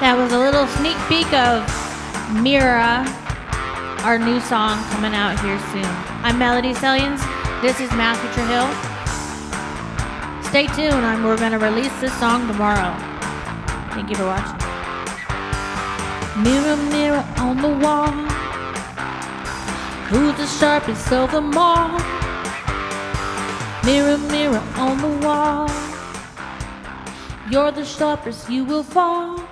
That was a little sneak peek of Mira, our new song coming out here soon. I'm Melody Sellians. This is Matthew Trahill. Stay tuned. We're going to release this song tomorrow. Thank you for watching. Mirror, mirror on the wall, who's the sharpest of them all? Mirror, mirror on the wall, you're the sharpest, you will fall.